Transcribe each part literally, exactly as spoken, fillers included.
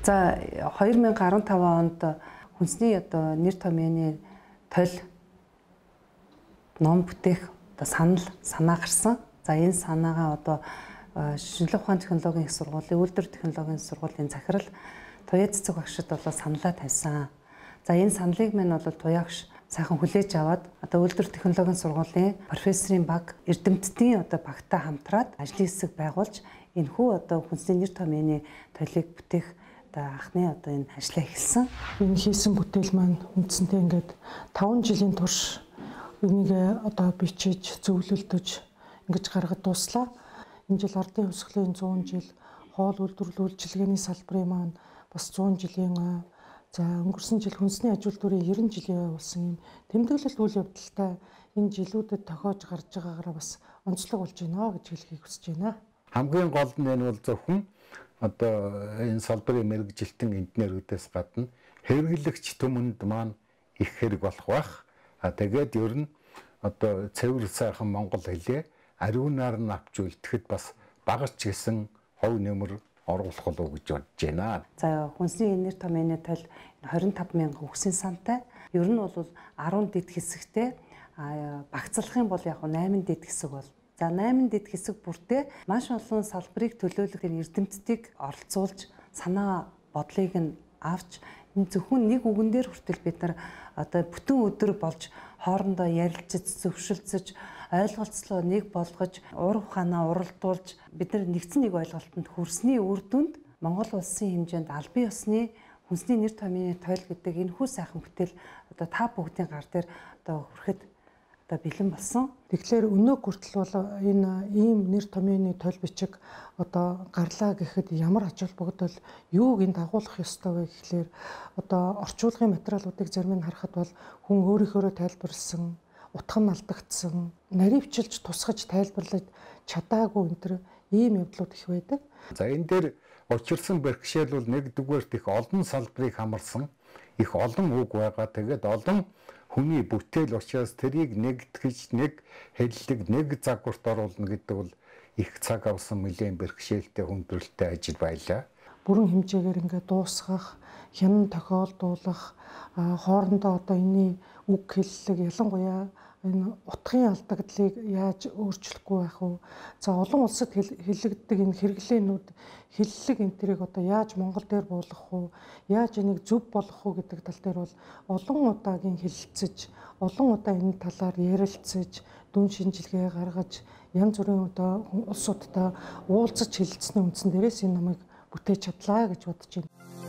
За хоёр мянга гаруй таван онд хүнсний одоо нэр томьёоны тойл ном бүтээх одоо санал санаа гарсан. За энэ санаагаа одоо шинжлэх ухааны технологийн их сургуулийн үйлдвэр технологийн сургуулийн захирал Туяа цэцэг багшид бол саналаа тавьсан. За энэ саналыг минь бол туяагш сайхан хүлээж аваад одоо үйлдвэр технологийн сургуулийн профессорын баг эрдэмтдийн одоо багтаа хамтраад ажлын хэсэг байгуулж энэхүү одоо хүнсний нэр томьёоны тойлыг бүтээх одоо анхны одоо энэ ажлаа эхэлсэн. Энэ хийсэн бүтээл маань үндсэндээ ингээд таван жилийн турш энийг одоо бичиж зөвлөлдөж ингэж гаргаж дуслаа. Энэ жил ардын хувьсгалын зуун жил, хоол үйлдвэрлэл үйлчилгээний салбарын маань бас зуун жилийн за өнгөрсөн жил хүнсний аж үйлдвэрийн ерөн жилийн явуулсан юм тэмдэглэл үйл явдалтай энэ жилүүдэд тохиож гарч байгаагаараа бас онцлог болж байна гэж хэлхийг хүсэж байна. Хамгийн гол нь энэ бол зөвхөн одоо энэ салбарын мэрэгжилтэн инженерүүдээс гадна хэрэглэгч түмэнд маань их хэрэг болох байх. А тэгээд ер нь одоо цэвэр сайхан монгол хэлээ ариунаар нь авч үлдэхэд бас багаж гэсэн хов нэмэр оруулах болов гэж бодож байна. За хүнсний нэр томьёоны тойл двадцать пять мянга үхсэн сантай. Ер нь бол арван дэд хэсэгтэй багцлах юм бол яг восемь дэд хэсэг бол. За восемь дэд хэсэг бүртээ маш олон салбарыг төлөөлөх эрдэмтдийг оролцуулж санаа бодлыг нь авч энэ зөвхөн нэг үгэн дээр хүртэл бид нар одоо бүтэн өдөр болж хоорондоо ярилцаж зөвшөлдсөж ойлголцлоо нэг болгож ур ухаанаа уралдуулж бид нар нэгдсэн нэг ойлголтод хүрсний үр дүнд Монгол улсын хэмжээнд албан ёсны хүнсний нэр томьёоны тойл гэдэг энэ хүү сайхан бүтээл одоо та бүгдийн гар дээр одоо хүрэхэд одоо бэлэн болсон. Тэгэхээр өнөө хүртэл бол энэ ийм нэр томьёоны тойл бичиг одоо гарлаа гэхэд ямар ач холбогдол юуг энд дагуулах ёстой вэ гэхлээр одоо орчуулгын материалуудыг зарим нь харахад бол хүн өөрийнхөө тайлбарлсан, утга нь алдагдсан, наривчилж тусгаж тайлбарлаж чадаагүй энэ төр ийм явдлууд их байдаг. За энэ дээр учирсан бэрхшээл бол нэгдүгээрт их олон салбарыг хамарсан их олон үг байгаа. Тэгээд олон хүний бүтээл учраас тэрийг нэгтгэж нэг хэллэг нэг загварт оруулна гэдэг бол их цаг авсан нэлээд бэрхшээлтэй хүндрэлтэй ажил байлаа. Бүрэн хэмжээгээр ингээд дуусгах, хянан тохиолдуулах, хоорондоо одоо энэний үг хэллэг ялангуяа энэ утгын алдагдлыг яаж өөрчлөхгүй байх вэ? За олон улсад хэллэгддэг энэ хэрэглээнүүд хэллэг энтрийг одоо яаж Монгол дээр буулгах вэ? Яаж энийг зөв болгох вэ гэдэг тал дээр бол олон удаагийн хэлэлцэж, олон удаа энэ талаар ярилцаж, дүн шинжилгээ гаргаж, янз бүрийн одоо улсуудтай уулзаж хэлэлцсэний үндсэн дээрээс энэ номыг бүтээж чадлаа гэж бодож байна.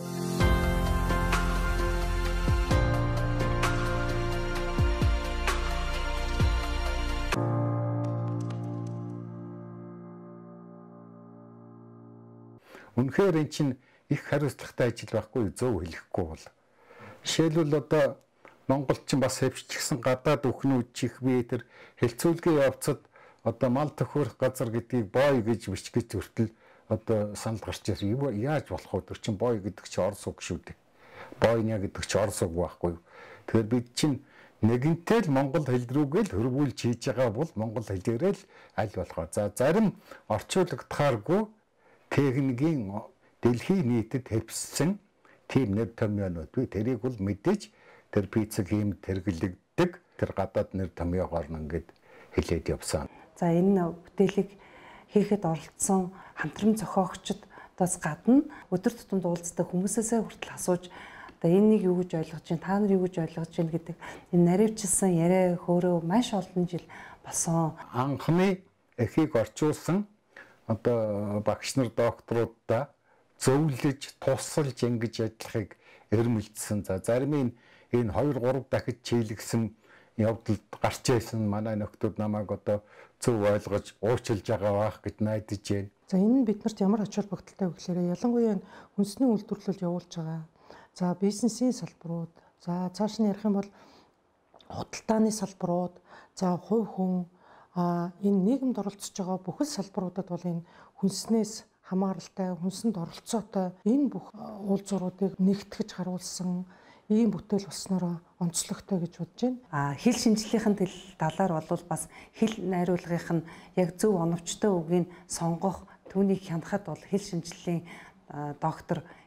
Үнэхээр эн чинь их хариуцлагатай ажил байхгүй зөв хэлэхгүй бол. Жишээлбэл одоо монголчин бас хөвччихсэн гадаад үхнүүд чих бие тэр хэлцүүлгийн явцад одоо мал төхөөрөх газар гэдгийг бой гэж бичгэж хүртэл одоо санал гарч ирсэн. Яаж болох вэ? Тэр чинь бой гэдэг чинь орос үг шүү дээ. Бойня гэдэг чинь орос үг байхгүй юу? Тэгэхээр бид чинь нэгэнтэй л монгол хэл рүүгээ л хөрвүүлж хийж байгаа бол монгол хэлээрээ л аль болохоор. За зарим орчуулагдахааргүй техникийн дэлхийн нийтэд хэвссэн тийм нэр томьёонууд бий. Тэрийг бол мэдээж тэр пиццэг ийм тэргэлэгдэг тэр гадаад нэр томьёогоор нь ингээд хэлээд явсан. За энэ бүтээлийг хийхэд оролцсон хамтран зохиогчд бас гадна өдөр тутамд уулздаг хүмүүсээсээ хүртэл асууж одоо энийг юу гэж ойлгож байна, та нар юу гэж ойлгож байна гэдэг энэ наривчилсан яриа хөөрөө маш олон жил болсон. Анхны эхийг орчуулсан одоо багш нар докторуудаа зөвлөж, тусалж ингэж ажиллахыг эрмэлзсэн. За зарим нь энэ хоёр гурав дахид чийлэгсэн явдалд гарч ирсэн манай нөхдүүд намайг одоо зөв ойлгож уучлж байгаа байх гэж найдаж байна. За энэ нь биднэрт ямар ач холбогдолтой вэ гэхээр ялангуяа хүнсний үйлдвэрлэл явуулж байгаа. За бизнесийн салбарууд, за цааш нь ярих юм бол худалдааны салбарууд, за хувь хүн а энэ нийгэмд оролцож байгаа бүхэл салбаруудад бол энэ хүнснээс хамааралтай, хүнсэнд оролцоотой энэ бүх уулзууруудыг нэгтгэж харуулсан ийм бүтээл болсноор онцлогтой гэж бодож байна. А хэл шинжлэлийн талаар бол бас хэл найруулгын нь яг зөв оновчтой үгийг сонгох, түүнийг хянахад бол хэл шинжлэлийн доктор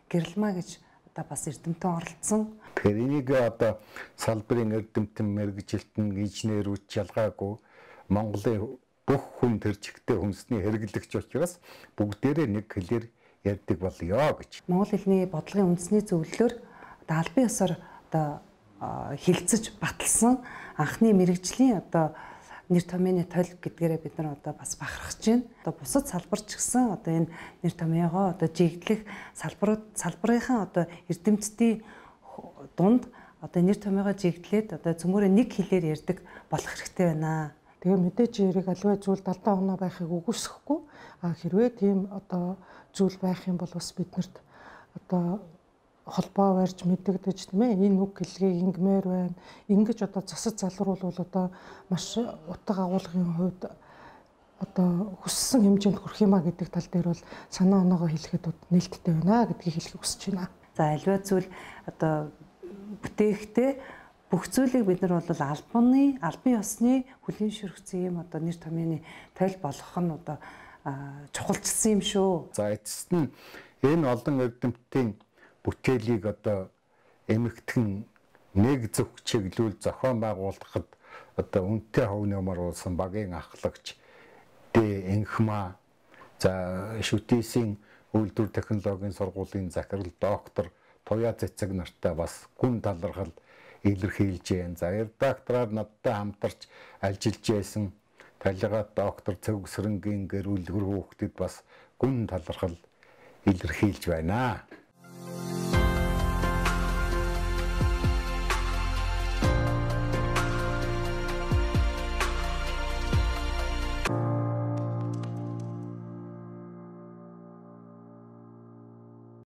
гэрэлмаа гэж одоо бас эрдэмтэн оролцсон. Тэгэхээр энийг одоо салбарын эрдэмтэн, мэргэжилтэн, инженерүүд ялгаагүй Монголын бүх хүн тэр чигтээ хүнсний хэрэглэгч учраас бүгдээрээ нэг хэлээр ярьдаг болёо гэж. Монгол хэлний бодлогын үндэсний зөвлөлөөр одоо албан ёсоор одоо хилцэж баталсан анхны мэрэгжлийн одоо нэр томьёоны тойл гэдгээрээ бид нар одоо бас бахархаж байна. Одоо бусад салбарч гисэн одоо энэ нэр томьёогоо одоо жигдлэх салбарууд салбарынхаа одоо эрдэмтдийн дунд одоо нэр томьёогоо жигдлээд одоо цөмөрөө нэг хэлээр ярьдаг болох хэрэгтэй байна. Тэгээ мэдээж яриг аливаа зүйл далдаа оноо байхыг үгүйсэхгүй. А хэрвээ тийм одоо зүйл байх юм бол бас биднэрт одоо холбоо барьж мэддэгдэж тийм ээ энэ үг хэллэгийг ингэмээр байна. Ингэж одоо засаж залруулвал одоо маш утга агуулгын хувьд одоо хүссэн хэмжээнд хүрэх юмаа гэдэг тал дээр бол санаа оноогоо хэлэхэд нээлттэй байна гэдгийг хэлхийг хүсэж байна. За аливаа зүйл одоо бүтээхдээ бүх зүйлийг бид нар бол албаны, албан ёсны хүлээн шүрхсэн юм одоо нэр томьёоны тойл болгох нь одоо чухалчилсан юм шүү. За эцэст нь энэ олон эрдэмтдийн бүтээлийг одоо эмэгтгэн нэг зөв чиглүүл зохион байгуулахад одоо үнэтэй хувь нэмэр уулсан багийн ахлагч Дэ Энхма, за шүтээсийн үйлдвэр технологийн сургуулийн захирал доктор Туяа Цэцэг нартай бас гүн талархал илэрхийлж байна. За редактораар надтай хамтарч ажиллаж байсан талигаа доктор Цэвгсрэнгийн гэр бүл хүүхдэд бас гүн талархал илэрхийлж байна.